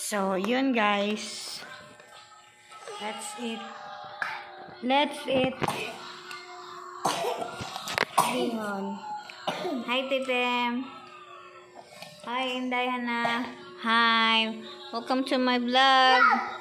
So, yun guys. Let's eat. Let's eat. Bihon. Hi, Titem. Hi, Inday Hana. Hi. Welcome to my vlog.